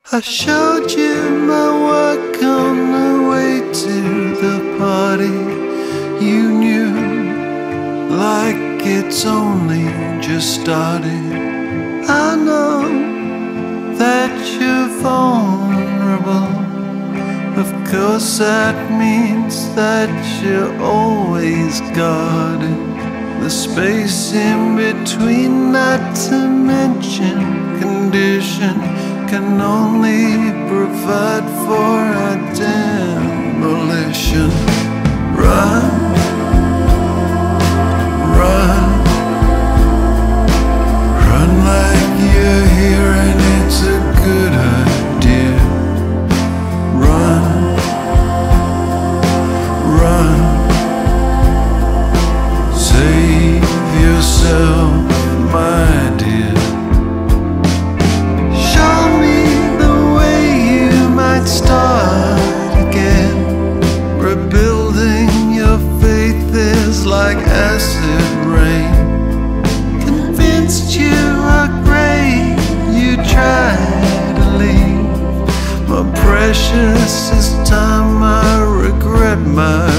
I showed you my work on the way to the party. You knew like it's only just started. I know that you're vulnerable. Of course that means that you're always guarded. The space in between that dimension condition can only provide for a demolition. Run, run, run like you're here and it's a good idea. Run, run, save yourself, my dear. Start again. Rebuilding your faith is like acid rain. Convinced you are great, you try to leave. My precious, this time I regret my